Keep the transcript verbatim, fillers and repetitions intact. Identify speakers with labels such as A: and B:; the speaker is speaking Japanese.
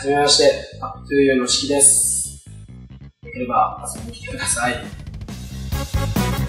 A: じめまして、アップトゥーユーのしきです。よければ遊びに来てください。